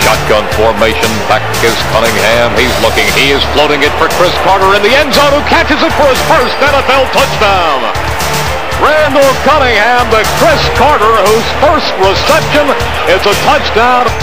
Shotgun formation. Back is Cunningham. He's looking. He is floating it for Cris Carter in the end zone, who catches it for his first NFL touchdown. Randall Cunningham to Cris Carter, whose first reception is a touchdown.